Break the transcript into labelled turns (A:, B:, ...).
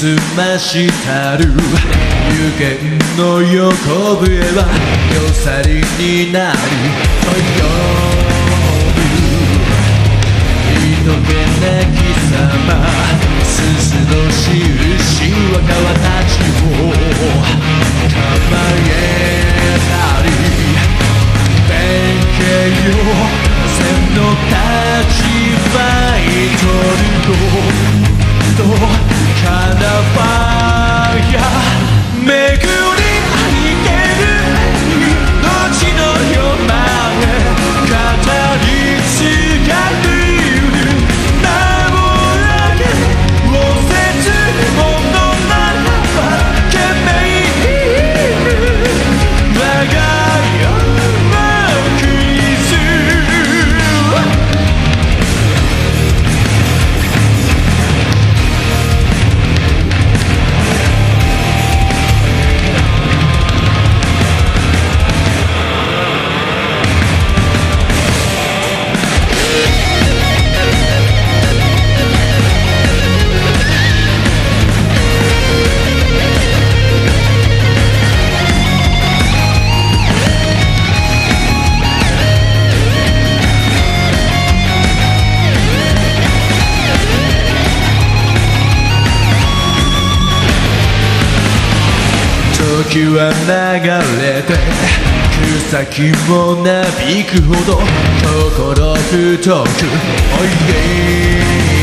A: 澄ましたる湯気の横笛は夜去りになると呼ぶ人気な貴様すすの印は川たちを構えたり弁慶よ千の立場に取るとカナファイア巡り歩いてる命の夜まで語り継がれる名もなけをせずものならば懸命に我が世のクイズ時は流れて草木もなびくほど心太くおいで